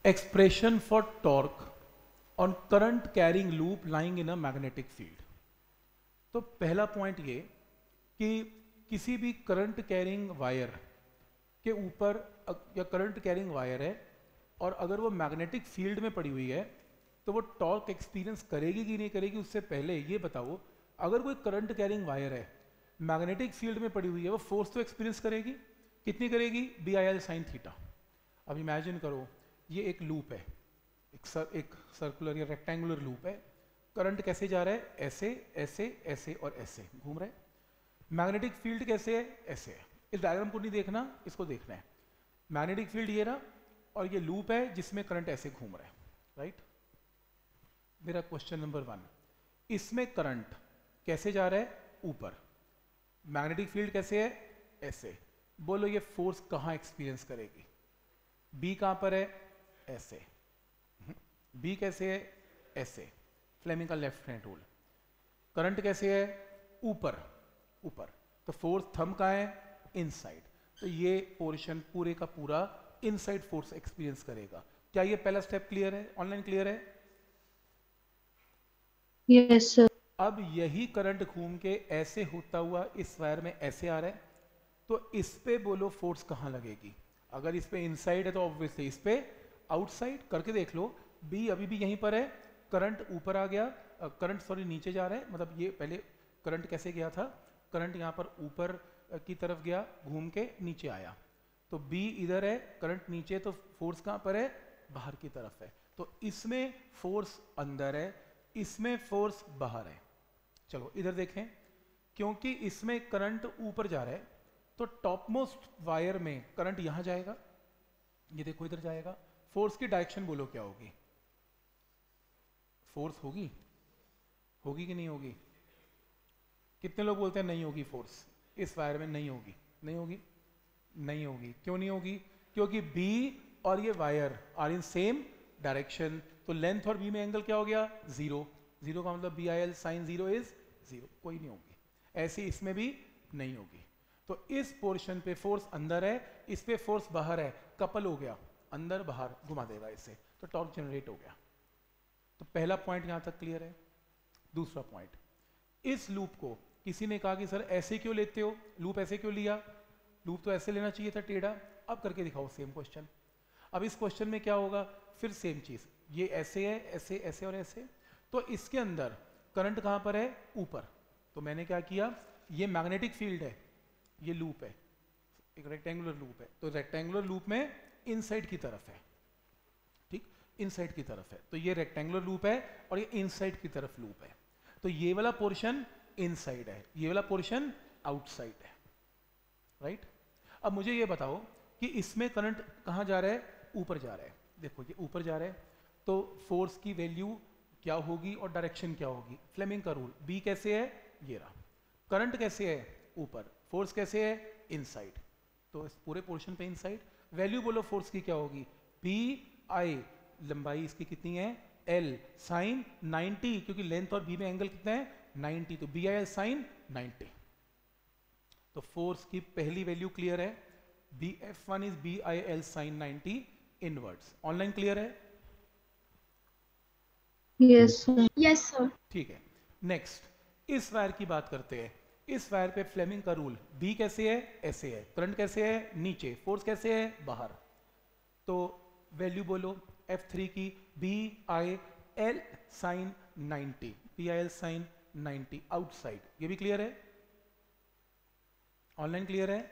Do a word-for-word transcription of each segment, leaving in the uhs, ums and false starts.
expression for torque on current carrying loop lying in a magnetic field. तो पहला point ये कि किसी भी करंट कैरिंग वायर के ऊपर या करंट कैरिंग वायर है और अगर वो मैग्नेटिक फील्ड में पड़ी हुई है तो वो टॉर्क एक्सपीरियंस करेगी कि नहीं करेगी, उससे पहले ये बताओ, अगर कोई करंट कैरिंग वायर है मैग्नेटिक फील्ड में पड़ी हुई है, वो फोर्स तो एक्सपीरियंस करेगी, कितनी करेगी? B I L sine theta. अब इमेजिन करो ये एक लूप है, एक सर, एक सर्कुलर या रेक्टेंगुलर लूप है, करंट कैसे जा रहा है? ऐसे ऐसे ऐसे और ऐसे घूम रहा है। मैग्नेटिक फील्ड कैसे है? ऐसे है। इस डायग्राम को नहीं देखना, इसको देखना है। मैग्नेटिक फील्ड ये रहा और ये लूप है जिसमें करंट ऐसे घूम रहा है, राइट। मेरा क्वेश्चन नंबर वन, इसमें करंट कैसे जा रहा है? ऊपर। मैग्नेटिक फील्ड कैसे है? ऐसे। बोलो ये फोर्स कहाँ एक्सपीरियंस करेगी? बी कहाँ पर है? ऐसे। बी कैसे है? ऐसे। फ्लेमिंग का लेफ्ट हैंड रूल। करंट कैसे है? ऊपर ऊपर। तो फोर्स थंब कहाँ है? इनसाइड। तो ये पोर्शन पूरे का पूरा इनसाइड फोर्स एक्सपीरियंस करेगा। क्या ये पहला स्टेप क्लियर है? ऑनलाइन क्लियर है? Yes sir. अब यही करंट घूम के ऐसे होता हुआ इस वायर में ऐसे आ रहा है, तो इस पे बोलो फोर्स कहाँ लगेगी? अगर इस पे इनसाइड है तो ऑब्वियसली इस पे आउटसाइड। करके देख लो। बी अभी भी यहीं पर है, करंट ऊपर आ गया, करंट सॉरी नीचे जा रहा है, मतलब ये पहले करंट कैसे गया था? करंट यहाँ पर ऊपर की तरफ गया, घूम के नीचे आया, तो बी इधर है, करंट नीचे, तो फोर्स कहाँ पर है? बाहर की तरफ है। तो इसमें फोर्स अंदर है, इसमें फोर्स बाहर है। चलो इधर देखें, क्योंकि इसमें करंट ऊपर जा रहा है तो टॉप मोस्ट वायर में करंट यहां जाएगा, ये देखो इधर जाएगा। फोर्स की डायरेक्शन बोलो क्या होगी? फोर्स होगी होगी कि नहीं होगी? कितने लोग बोलते हैं नहीं होगी फोर्स? इस वायर में नहीं होगी। नहीं होगी नहीं होगी। क्यों नहीं होगी? क्योंकि बी और ये wire are in same direction, तो लेंथ और बी में एंगल क्या हो गया? जीरो। जीरो का मतलब B I L sine zero is zero, कोई नहीं होगी। ऐसे इसमें भी नहीं होगी। तो इस पोर्शन पे फोर्स अंदर है, इस पे फोर्स बाहर है, कपल हो गया, अंदर बाहर घुमा देगा इसे, तो टॉर्क जनरेट हो गया। तो पहला पॉइंट यहां तक क्लियर है। दूसरा पॉइंट, इस लूप को किसी ने कहा कि सर ऐसे क्यों लेते हो, लूप ऐसे क्यों लिया? लूप तो ऐसे लेना चाहिए था, टेढ़ा। अब करके दिखाओ सेम क्वेश्चन। अब इस क्वेश्चन में क्या होगा? फिर सेम चीज, ये ऐसे है, ऐसे ऐसे और ऐसे। तो इसके अंदर करंट कहां पर है? ऊपर। तो मैंने क्या किया, ये मैग्नेटिक फील्ड है, ये लूप है, एक रेक्टेंगुलर लूप है, तो रेक्टेंगुलर लूप में इनसाइड की तरफ है, ठीक, इनसाइड की तरफ है। तो ये रेक्टेंगुलर लूप है और ये इनसाइड की तरफ लूप है। तो ये वाला पोर्शन इनसाइड है, ये वाला पोर्शन आउटसाइड है, राइट। अब मुझे ये बताओ कि इसमें करंट कहां जा रहा है? ऊपर जा रहा है। देखो ये ऊपर जा रहा है, तो फोर्स की वैल्यू क्या होगी और डायरेक्शन क्या होगी? फ्लेमिंग का रूल। बी कैसे है? ये रहा। करंट कैसे है? ऊपर। फोर्स कैसे है? इनसाइड। तो इस पूरे पोर्शन पे इनसाइड। वैल्यू बोलो फोर्स की क्या होगी? पी आई, लंबाई इसकी कितनी है? एल साइन नाइंटी, क्योंकि लेंथ और बी में एंगल कितना है? नाइंटी, तो B I L sine ninety. तो फोर्स की पहली वैल्यू क्लियर है, B F one is B I L sine ninety inwards. Online clear है? Yes sir. Yes sir. ठीक है। नेक्स्ट, इस वायर की बात करते हैं। इस वायर पे फ्लेमिंग का रूल, बी कैसे है? ऐसे है। करंट कैसे है? नीचे। फोर्स कैसे है? बाहर। तो वैल्यू बोलो एफ थ्री की, B I L sine ninety, B I L sine ninety outside. ये भी क्लियर है? ऑनलाइन क्लियर है?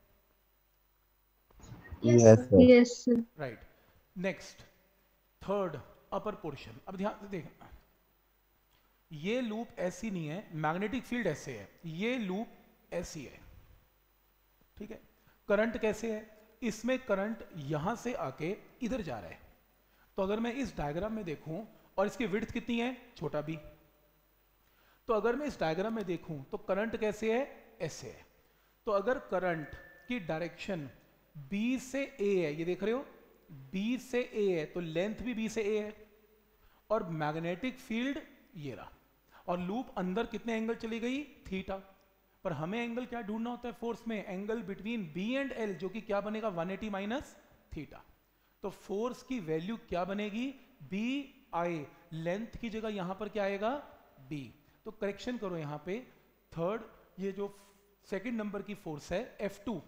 Yes sir. Yes sir. Right. Next, third, upper portion. अब ध्यान से देखना, ये लूप ऐसी नहीं है, मैग्नेटिक फील्ड ऐसे है, ये लूप ऐसी है, ठीक है। करंट कैसे है? इसमें करंट यहां से आके इधर जा रहा है। तो अगर मैं इस डायग्राम में देखूं और इसकी विड्थ कितनी है? छोटा बी। तो अगर मैं इस डायग्राम में देखूं तो करंट कैसे है? ऐसे है। तो अगर करंट की डायरेक्शन बी से ए है, ये देख रहे हो, बी से ए है, तो लेंथ भी बी से ए है, और मैग्नेटिक फील्ड ये रहा, और लूप अंदर कितने एंगल चली गई? थीटा। पर हमें एंगल क्या ढूंढना होता है फोर्स में? Angle between B and L, जो कि क्या बनेगा? One eighty minus theta. तो फोर्स की वैल्यू क्या बनेगी, बी आई, लेंथ की जगह यहां पर क्या आएगा, बी। तो करेक्शन करो यहां पे, थर्ड ये जो सेकंड नंबर की फोर्स है एफ टू,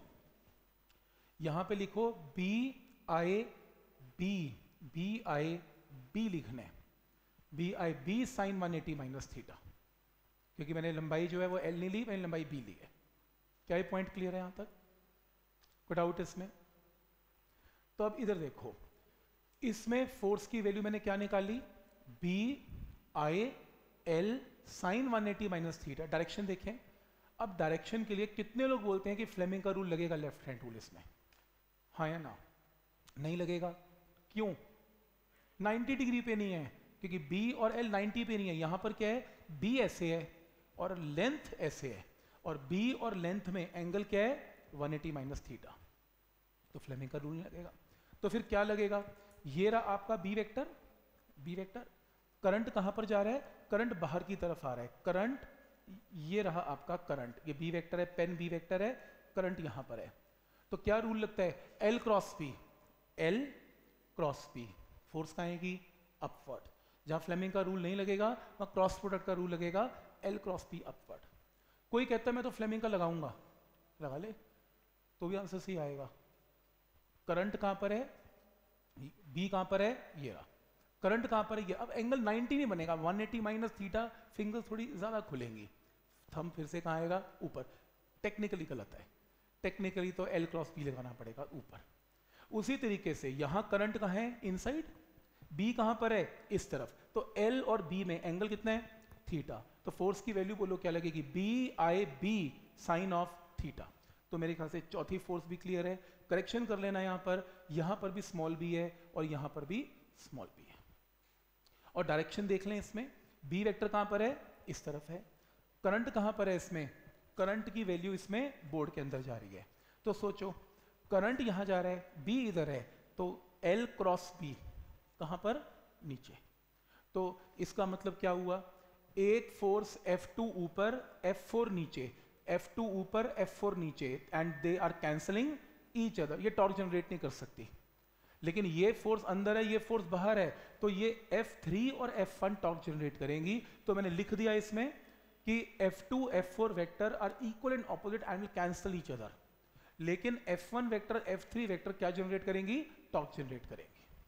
यहां पे लिखो B I B, B I B लिखना है, B I B sine one eighty minus theta, क्योंकि मैंने लंबाई जो है वो एल नहीं ली, मैंने लंबाई बी ली है। क्या ये पॉइंट क्लियर है यहां तक, कोई डाउट इसमें? तो अब इधर देखो, इसमें फोर्स की वैल्यू मैंने क्या निकाली, B I L sine one eighty minus theta. Direction देखें, अब डायरेक्शन के लिए कितने लोग बोलते हैं कि फ्लेमिंग का रूल लगेगा लेफ्ट हैंड रूल इसमें, हाँ या ना? नहीं लगेगा, क्यों? नाइंटी डिग्री पे नहीं है, क्योंकि B और L नाइंटी पे नहीं है। यहां पर क्या है, B ऐसे है और लेंथ ऐसे है, और B और लेंथ में एंगल क्या है, वन एटी माइनस थीटा, तो फ्लेमिंग का रूल नहीं लगेगा। तो फिर क्या लगेगा, ये रहा आपका B vector, B vector, current कहां पर जा रहा है, करंट बाहर की तरफ आ रहा है, करंट ये रहा आपका करंट, ये B वेक्टर है, पेन B वेक्टर है, करंट यहां पर है। तो क्या रूल लगता है, L cross P, L cross P, force कहां आएगी, अपवर्ड। जहां फ्लेमिंग का रूल नहीं लगेगा वहां क्रॉस प्रोडक्ट का रूल लगेगा, L क्रॉस P अपवर्ड। कोई कहता है मैं तो फ्लेमिंग का लगाऊंगा, लगा ले, तो भी आंसर सही आएगा। करंट कहां पर है, B कहां पर है, ये रहा, करंट कहां पर है, ये। अब एंगल नाइंटी नहीं बनेगा, one eighty minus theta, fingers थोड़ी ज्यादा खुलेंगी, थंब फिर से कहां आएगा, ऊपर। टेक्निकली गलत है, टेक्निकली तो L क्रॉस P लगाना पड़ेगा ऊपर। उसी तरीके से यहां करंट कहां है, इनसाइड, B कहां पर है, इस तरफ, तो L और B में एंगल कितना है, थीटा। तो फोर्स की वैल्यू बोलो क्या लगेगी, B I B sine of theta. तो मेरे ख्याल से चौथी फोर्स भी क्लियर है। करेक्शन कर लेना, यहां पर यहां पर भी स्मॉल b है और यहां पर भी स्मॉल b है। और डायरेक्शन देख लें, इसमें B वेक्टर कहां पर है, इस तरफ है, करंट कहां पर है, इसमें करंट की वैल्यू इसमें बोर्ड के अंदर जा रही है। तो सोचो, करंट यहां जा रहा है, B इधर है, तो L क्रॉस B कहां पर, नीचे। तो इसका मतलब क्या हुआ, एक फोर्स F टू ऊपर, F फोर नीचे, F टू ऊपर, F फोर नीचे, and they are cancelling each other. ये टॉर्क जनरेट नहीं कर सकती, लेकिन ये फोर्स अंदर है, ये फोर्स बाहर है, तो ये F थ्री और F वन टॉर्क जनरेट करेंगी। तो मैंने लिख दिया इसमें कि F two F four vector are equal and opposite and will cancel each other, लेकिन F one vector F three vector क्या जनरेट करेंगी, टॉर्क जनरेट करेंगी।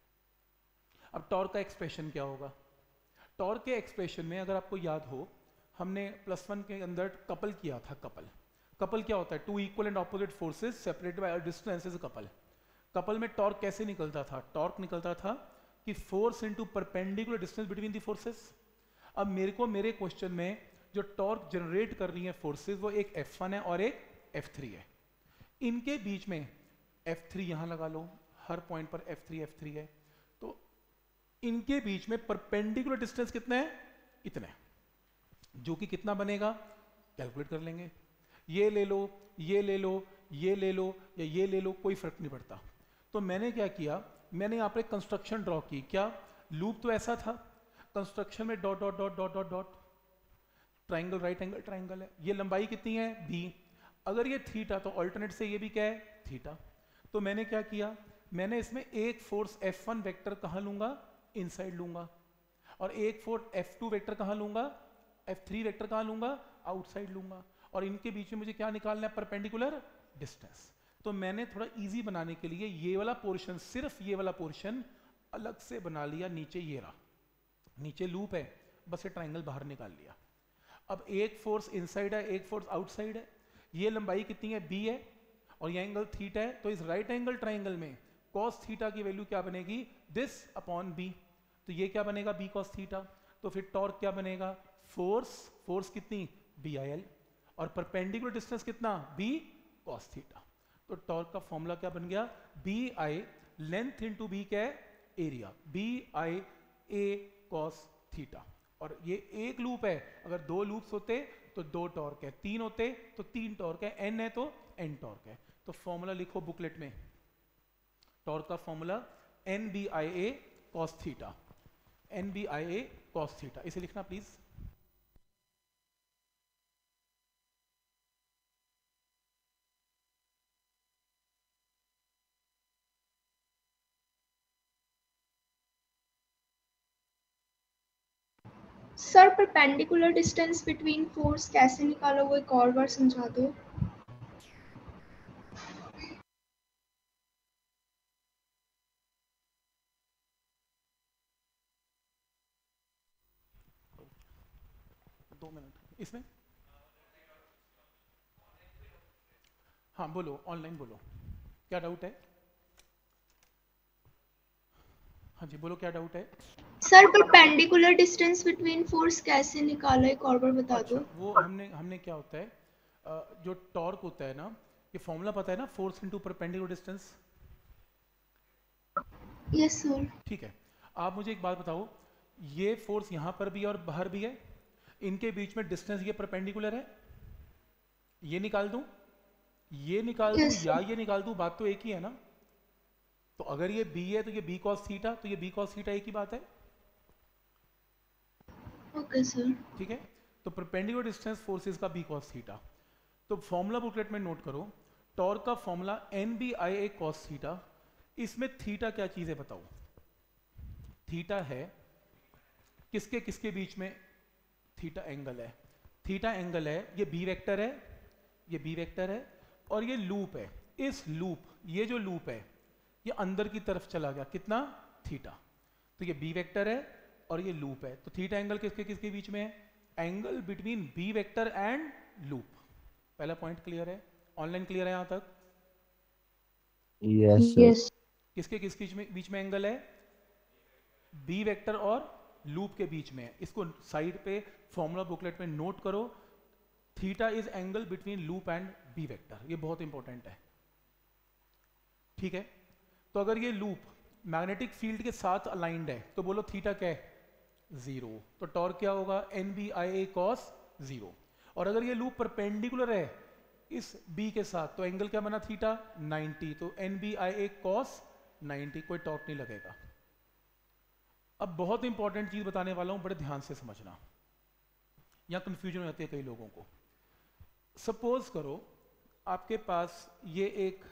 अब टॉर्क का एक्सप्रेशन क्या होगा, टॉर्क के एक्सप्रेशन में अगर आपको याद हो, हमने प्लस वन के अंदर कपल किया था, कपल। कपल क्या होता है, two equal and opposite forces separated by a distance is a couple. Couple में टॉर्क कैसे निकलता था, टॉर्क निकलता था कि force into perpendicular distance between the forces. अब मेरे को मेरे क्वेश्चन में जो टॉर्क जनरेट कर रही है फोर्सेस, वो एक F वन है और एक F थ्री है। इनके बीच में F थ्री यहां लगा लो, हर पॉइंट पर F थ्री F थ्री है, तो इनके बीच में परपेंडिकुलर डिस्टेंस कितना है, इतना है, जो कि कितना बनेगा, कैलकुलेट कर लेंगे। ये ले लो, ये ले लो, ये ले लो, या ये ले लो, कोई फर्क नहीं पड़ता। तो मैंने क्या किया, मैंने यहाँ पे कंस्ट्रक्शन ड्रॉ की। क्या, लूप तो ऐसा था, कंस्ट्रक्शन में dot dot dot dot dot dot, triangle, right angle triangle है, ये लंबाई कितनी है, b। अगर ये थीटा, तो ऑल्टरनेट से ये भी क्या है, थीटा। तो मैंने क्या किया, मैंने इसमें एक फोर्स F वन वेक्टर कहाँ लूंगा, इनसाइड लूंगा, और एक फोर्स F टू वेक्टर कहाँ लूंगा, F थ्री वेक्टर कहाँ लूंगा, आउटसाइड लूंगा, और इनके बीच में मुझे क्या निकालना है, परपेंडिकुलर डिस्टेंस। तो मैंने थोड़ा इजी बनाने के लिए ये वाला पोर्शन, सिर्फ ये वाला पोर्शन अलग से बना लिया। नीचे ये रहा, नीचे लूप है, बस ये ट्राइंगल बाहर निकाल लिया। अब एक फोर्स इनसाइड है, एक फोर्स आउटसाइड है, ये लंबाई कितनी है, b है, और ये एंगल थीटा है। तो इस राइट एंगल ट्राइंगल में cos थीटा की वैल्यू क्या बनेगी, दिस अपॉन b। तो ये क्या बनेगा, b cos थीटा। तो फिर टॉर्क क्या बनेगा, फोर्स, फोर्स कितनी, b आई एल, और परपेंडिकुलर डिस्टेंस कितना, b cos थीटा। तो टॉर्क का फॉर्मूला क्या बन गया, b I, length into b क्या है, area, b I a cos theta. और ये एक लूप है, अगर दो लूप्स होते तो दो टॉर्क है, तीन होते तो तीन टॉर्क है, n है तो n टॉर्क है। तो फॉर्मूला लिखो बुकलेट में, टॉर्क का formula N B I A cos theta, N B I A cos theta, इसे लिखना please. Sir perpendicular distance between force कैसे निकालो वो एक और बार समझा दो। दो मिनट इसमें। हाँ बोलो, ऑनलाइन बोलो, क्या डाउट है? हाँ जी बोलो, क्या डाउट है? Sir perpendicular distance between force कैसे निकालो एक और बार बता अच्छा, दो। वो हमने हमने क्या होता है, अ, जो टॉर्क होता है ना, ये फॉर्मूला पता है ना, force into perpendicular distance. Yes sir. ठीक है, आप मुझे एक बात बताओ, ये फोर्स यहाँ पर भी है और बाहर भी है, इनके बीच में डिस्टेंस ये परपेंडिकुलर है, ये निकाल दूं, ये निकाल दूं यस या सर। ये निकाल दूं, बात तो एक ही है ना। तो अगर ये b है तो ये b cos थीटा, तो ये b cos थीटा एक ही बात है। Okay sir. ठीक है, तो परपेंडिकुलर डिस्टेंस फोर्सेस का b cos थीटा। तो फॉर्मूला बुकलेट में नोट करो, टॉर्क का formula N B I A cos theta. इसमें थीटा क्या चीज है बताओ? थीटा है किसके किसके बीच में? थीटा एंगल है, थीटा एंगल है, ये बी वेक्टर है, ये बी वेक्टर है, और ये लूप है। इस लूप, ये जो लूप है ये अंदर की तरफ चला गया, कितना? थीटा। तो ये बी वेक्टर है और ये लूप है, तो थीटा एंगल किसके किसके बीच में है? Angle between B vector and loop. पहला पॉइंट क्लियर है? ऑनलाइन क्लियर है यहां तक? Yes yes. किसके किसके बीच में बीच में एंगल है? बी वेक्टर और लूप के बीच में है। इसको साइड पे फॉर्मूला बुकलेट में नोट करो, theta is angle between loop and B vector, ये बहुत इंपॉर्टेंट है। ठीक है, तो अगर ये लूप मैग्नेटिक फील्ड के साथ अलाइंड है तो बोलो थीटा क्या है? जीरो। तो टॉर्क क्या होगा? N B I A cos zero. और अगर ये लूप परपेंडिकुलर है इस बी के साथ तो एंगल क्या बना? Theta ninety. तो N B I A cos ninety, कोई टॉर्क नहीं लगेगा। अब बहुत इंपॉर्टेंट चीज बताने वाला हूं, बड़े ध्यान से समझना, यहां कंफ्यूजन हो जाती है कई लोगों को। सपोज करो आपके पास ये एक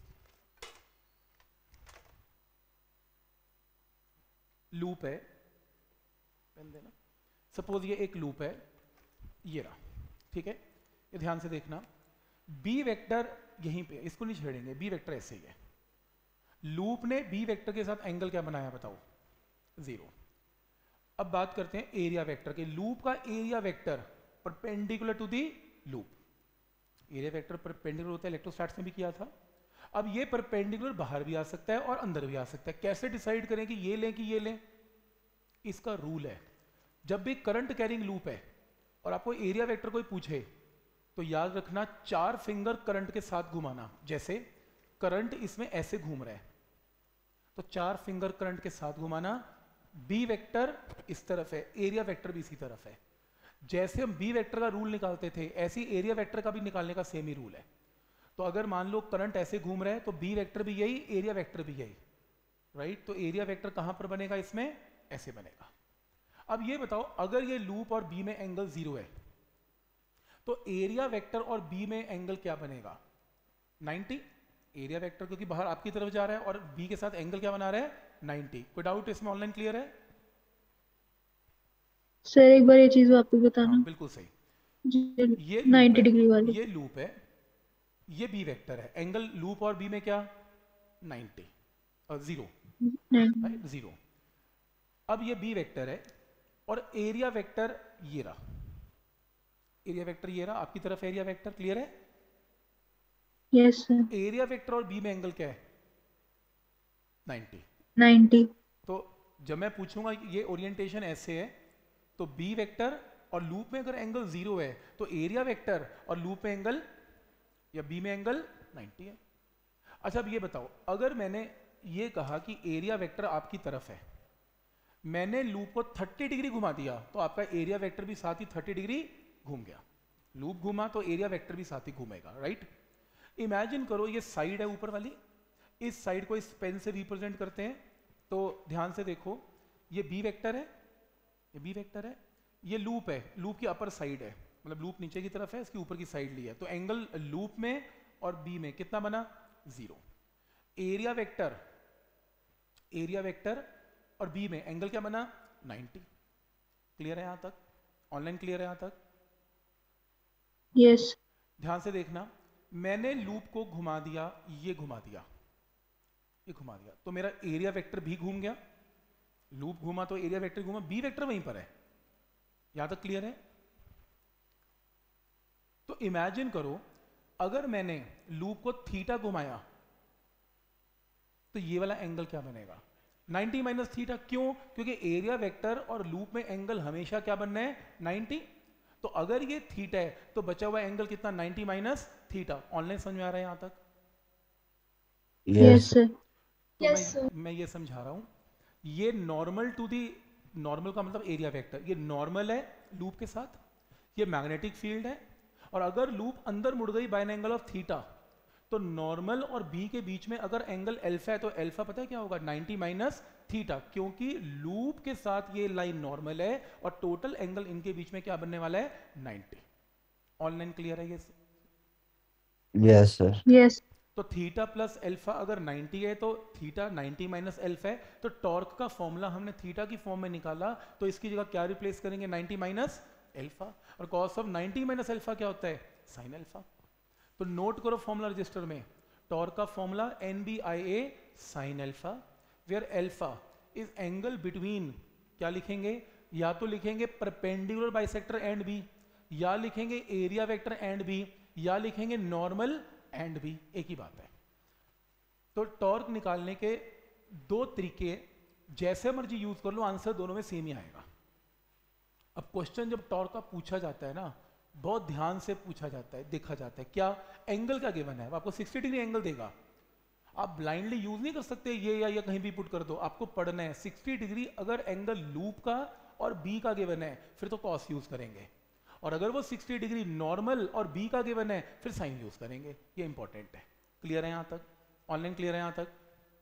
लूप है, पेन देना। सपोज ये एक लूप है, ये रहा, ठीक है, ये ध्यान से देखना। बी वेक्टर यहीं पे, इसको नहीं छेड़ेंगे, बी वेक्टर ऐसे ही है। लूप ने बी वेक्टर के साथ एंगल क्या बनाया बताओ? जीरो। अब बात करते हैं एरिया वेक्टर के। लूप का area vector perpendicular to the loop. Area vector perpendicular होता है, इलेक्ट्रोस्टैटिक्स में भी किया था। अब ये परपेंडिकुलर बाहर भी आ सकता है और अंदर भी आ सकता है। कैसे डिसाइड करें कि ये लें कि ये लें? इसका रूल है, जब भी करंट कैरिंग लूप है और आपको एरिया वेक्टर कोई पूछे तो याद रखना चार फिंगर करंट के साथ घुमाना। जैसे करंट इसमें ऐसे घूम रहा है तो चार फिंगर करंट के साथ घुमाना। बी वेक्टर इस तरफ है, एरिया वेक्टर भी इसी तरफ है। जैसे हम बी वेक्टर का रूल निकालते थे ऐसे ही एरिया वेक्टर का भी निकालने का सेम ही रूल है। तो अगर मान लो करंट ऐसे घूम रहा है तो बी वेक्टर भी यही, एरिया वेक्टर भी यही, राइट। तो एरिया वेक्टर कहां पर बनेगा? इसमें ऐसे बनेगा। अब ये बताओ, अगर ये लूप और बी में एंगल जीरो है तो एरिया वेक्टर और बी में एंगल क्या बनेगा? नाइंटी। एरिया वेक्टर क्योंकि बाहर आपकी तरफ जा रहा है और बी के साथ एंगल क्या बना रहा है? नाइंटी। कोई डाउट इसमें? ऑनलाइन क्लियर है? सर एक बार ये चीज वापस हाँ बताना। बिल्कुल सही। जी, ये लूप नाइंटी है, डिग्री वाली। ये लूप है, ये बी वेक्टर है। एंगल लूप और बी में क्या? नाइंटी और जीरो, राइट, जीरो। अब ये बी वेक्टर है और एरिया वेक्टर ये रहा, एरिया वेक्टर ये रहा, आपकी तरफ एरिया वेक्टर। क्लियर है? Yes sir. एरिया वेक्टर और बी में एंगल क्या है? नाइंटी। नाइंटी। तो जब मैं पूछूंगा कि ये ओरिएंटेशन ऐसे है तो बी वेक्टर और लूप में अगर एंगल जीरो है तो एरिया वेक्टर और लूप में एंगल या बी में एंगल नाइंटी है। अच्छा अब ये बताओ, अगर मैंने ये कहा कि एरिया वेक्टर आपकी तरफ है, मैंने लूप को थर्टी डिग्री घुमा दिया तो आपका एरिया वेक्टर भी साथ ही थर्टी डिग्री घूम गया। लूप घूमा तो एरिया वेक्टर भी साथ ही घूमेगा, राइट। इमेजिन करो ये साइड है ऊपर वाली, इस साइड को इस पेन से रिप्रेजेंट करते हैं। तो ध्यान से देखो, ये बी वेक्टर है, ये बी वेक्टर है, ये लूप है, लूप की अपर साइड है, मतलब लूप नीचे की तरफ है, इसकी ऊपर की साइड ली है। तो एंगल लूप में और बी में कितना बना? Zero. Area vector, area vector और बी में एंगल क्या बना? नाइंटी। क्लियर है यहाँ तक? ऑनलाइन क्लियर है यहाँ तक? Yes. ध्यान से देखना, मैंने लूप को घुमा दिया, ये घुमा दिया, ये घुमा दिया, तो मेरा एरिया वेक्टर भी घूम गया। लूप घूमा तो एरिया वेक्टर घूमा, बी वेक्टर वहीं पर है। यहां तक क्लियर है? तो इमेजिन करो अगर मैंने लूप को थीटा घुमाया तो ये वाला एंगल क्या बनेगा? Ninety minus theta. क्यों? क्योंकि एरिया वेक्टर और लूप में एंगल हमेशा क्या बनना है? नाइंटी। तो अगर ये थीटा है तो बचा हुआ एंगल कितना? Ninety minus theta. ऑनलाइन समझ में आ रहा है यहां तक? Yes, sir. तो Yes, मैं sir. मैं ये समझा रहा हूं, ये नॉर्मल टू दी, नॉर्मल का मतलब एरिया वेक्टर, ये नॉर्मल है लूप के साथ, ये मैग्नेटिक फील्ड है, और अगर लूप अंदर मुड़ गई by an angle of theta तो नॉर्मल और बी के बीच में अगर एंगल अल्फा है तो अल्फा पता है क्या होगा? नाइंटी माइनस थीटा, क्योंकि लूप के साथ ये लाइन नॉर्मल है और टोटल एंगल इनके बीच में क्या बनने वाला है? नाइंटी। ऑनलाइन क्लियर है ये? Yes sir. Yes. तो थीटा प्लस अल्फा अगर नाइंटी है तो थीटा नाइंटी माइनस अल्फा है, तो टॉर्क का फॉर्मूला हमने थीटा की फॉर्म में निकाला, तो इसकी जगह क्या रिप्लेस करेंगे? Ninety minus alpha. और cos of ninety minus alpha क्या होता है? Sine alpha. तो नोट करो फॉर्मूला रजिस्टर में, टॉर्क का formula N B I A sine alpha, where alpha is angle between, क्या लिखेंगे? या तो लिखेंगे परपेंडिकुलर बाइसेक्टर एंड बी, या लिखेंगे एरिया वेक्टर एंड बी, या लिखेंगे नॉर्मल एंड बी, एक ही बात है। तो टॉर्क निकालने के दो तरीके, जैसे मर्जी यूज कर लो, आंसर दोनों में सेम ही आएगा। अब क्वेश्चन जब टॉर्क का पूछा जाता है ना, बहुत ध्यान से पूछा जाता है, देखा जाता है क्या एंगल क्या गिवन है। आपको सिक्सटी डिग्री एंगल देगा, आप ब्लाइंडली यूज नहीं कर सकते ये या ये कहीं भी पुट कर दो, आपको पढ़ना है सिक्सटी डिग्री अगर एंगल लूप का और बी का गिवन है फिर तो कॉस यूज करेंगे, और अगर वो सिक्सटी डिग्री नॉर्मल और बी का गिवन है फिर साइन यूज करेंगे। ये इंपॉर्टेंट है। क्लियर है यहां तक? ऑनलाइन क्लियर है यहां तक?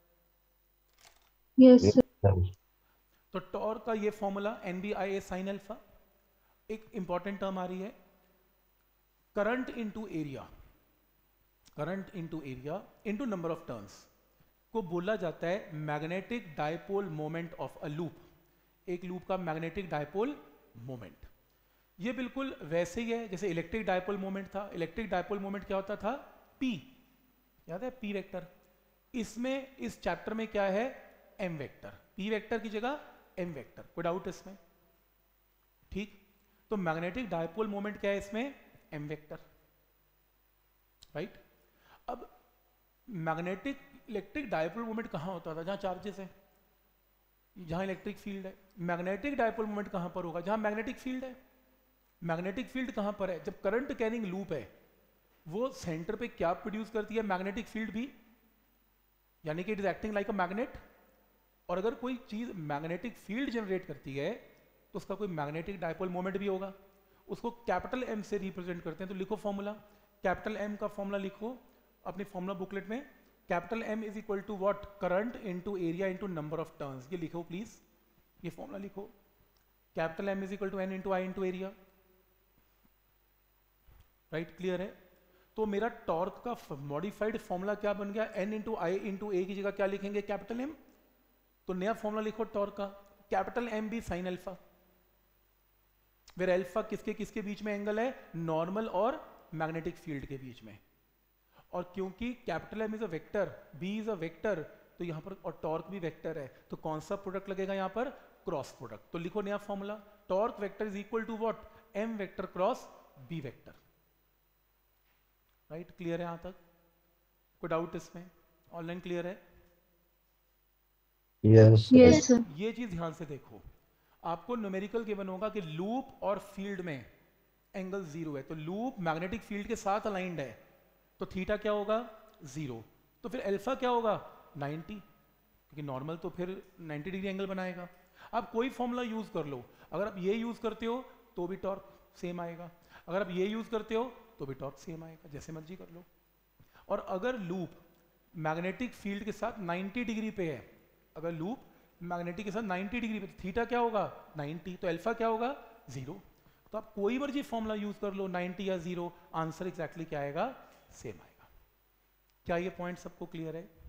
Yes, sir. तो टॉर्क का ये formula N B I A sine alpha. एक इंपॉर्टेंट टर्म आ रही है current into area, current into area into number of turns को बोला जाता है magnetic dipole moment of a loop. एक लूप का मैग्नेटिक डायपोल मोमेंट, ये बिल्कुल वैसे ही है जैसे इलेक्ट्रिक डायपोल मोमेंट था। इलेक्ट्रिक डायपोल मोमेंट क्या होता था? पी, याद है? P vector. इसमें इस चैप्टर में क्या है? M vector. पी वेक्टर की जगह एम वेक्टर। कोई डाउट इसमें? ठीक। तो मैग्नेटिक डायपोल मोमेंट क्या है इसमें? M vector, right. अब मैग्नेटिक इलेक्ट्रिक डायपोल मोमेंट कहां होता था? जहां चार्जेस है, जहां इलेक्ट्रिक फील्ड है। मैग्नेटिक डायपोल मोमेंट कहां पर होगा? जहां मैग्नेटिक फील्ड है। मैग्नेटिक फील्ड कहां पर है? जब करंट कैरिंग लूप है वो सेंटर पे क्या प्रोड्यूस करती है? मैग्नेटिक फील्ड भी, यानी कि it is acting like a magnet. और अगर कोई चीज मैग्नेटिक फील्ड जनरेट करती है तो उसका कोई मैग्नेटिक डायपोल मोमेंट भी होगा। उसको कैपिटल एम से रिप्रेजेंट करते हैं। तो लिखो फॉर्मूला, कैपिटल एम का फॉर्मूला लिखो अपनी फॉर्मूला बुकलेट में। Capital M is equal to what? Current into area into number of turns. ये लिखो प्लीज, ये फॉर्मूला लिखो। Capital M is equal to N into I into area, right. Clear है? तो मेरा टॉर्क का मॉडिफाइड फॉर्मूला क्या बन गया? N into I into A की जगह क्या लिखेंगे? Capital M. तो नया फॉर्मूला लिखो टॉर्क का, capital M B sine alpha, where alpha किसके किसके बीच में एंगल है? नॉर्मल और मैग्नेटिक फील्ड के बीच में। और क्योंकि capital M is a vector, B is a vector, तो यहां पर और टॉर्क भी वेक्टर है, तो कौन सा प्रोडक्ट लगेगा यहां पर? Cross product. तो लिखो नया formula, torque vector is equal to what? M vector cross B vector, right. Clear है यहां तक? कोई डाउट इसमें? ऑनलाइन क्लियर है? Yes Yes, sir. ये चीज ध्यान से देखो, आपको न्यूमेरिकल गिवन होगा कि लूप और फील्ड में एंगल जीरो है, तो लूप मैग्नेटिक फील्ड के साथ अलाइंड है, तो थीटा क्या होगा? जीरो। तो फिर अल्फा क्या होगा? नाइंटी, क्योंकि नॉर्मल तो फिर नाइंटी डिग्री एंगल बनाएगा। आप कोई फॉर्मूला यूज कर लो, अगर आप ये यूज करते हो तो भी टॉर्क सेम आएगा, अगर आप ये यूज करते हो तो भी टॉर्क सेम आएगा, जैसे मर्जी कर लो। और अगर लूप मैग्नेटिक फील्ड के साथ नाइंटी डिग्री पे है, अगर लूप मैग्नेटिक के साथ नाइंटी डिग्री पे, तो थीटा क्या होगा? नाइंटी, तो अल्फा क्या होगा? जीरो। तो आप कोई मर्जी फॉर्मूला यूज कर लो, नाइंटी या जीरो, आंसर एग्जैक्टली क्या आएगा? सेम आएगा। क्या ये पॉइंट सबको क्लियर है?